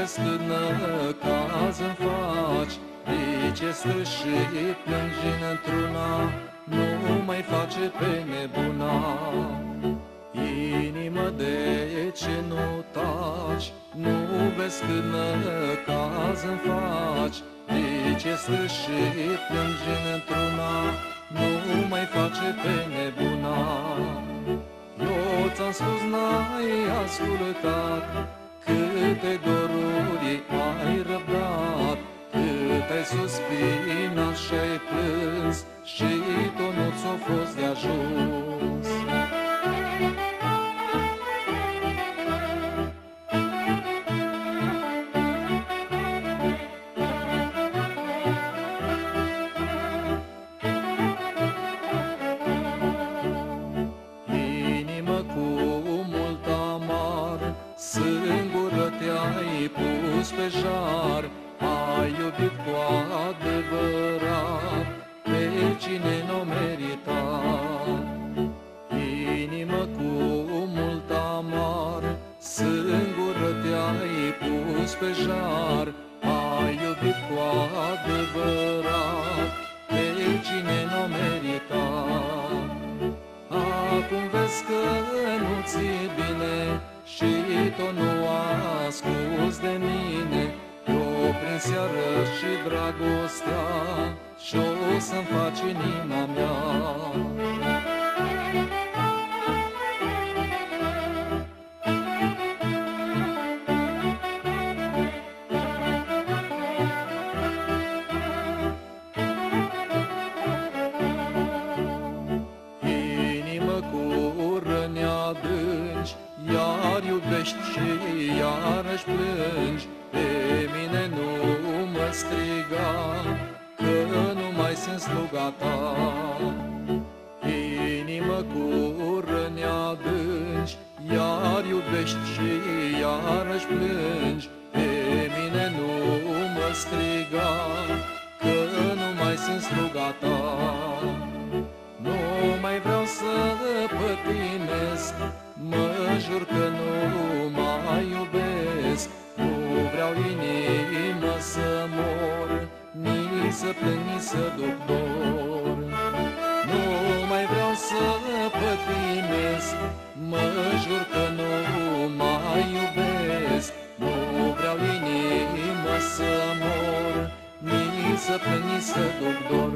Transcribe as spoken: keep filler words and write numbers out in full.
vezi cât năcaz îmi faci, de ce stă și plângi într-una, nu mai face pe nebuna. Inimă, de ce nu taci, nu vezi cât năcaz îmi faci, de ce stă și plângi într-una, nu mai face pe nebuna. Eu ți-am spus, n-ai ascultat, câte doruri ai răbdat, cât ai suspinat și-ai plâns, și tot nu ți-o fost de ajuns. Singură te-ai pus pe jar, ai iubit cu adevărat pe cine n-o merita. Inimă cu mult amar, singură te-ai pus pe jar, ai iubit cu adevărat pe cine n-o merita. Acum vezi că nu ți-e bine și tot nu asculți de mine. Eu prin seară și dragostea și-o să-mi faci inima mea. Iar iubești și iarăși plângi, pe mine nu mă striga, că nu mai sunt sluga ta. Inimă cu răni adânci, iar iubești și iarăși plângi, pe mine nu mă striga, că nu mai sunt sluga ta. Nu mai vreau să pătimesc, mă jur că nu mai iubesc. Nu vreau inimă să mor, nici să plâng, nici să duc dor. Nu mai vreau să pătimesc, mă jur că nu mai iubesc. Nu vreau inimă să mor, nici să plâng, nici să duc dor.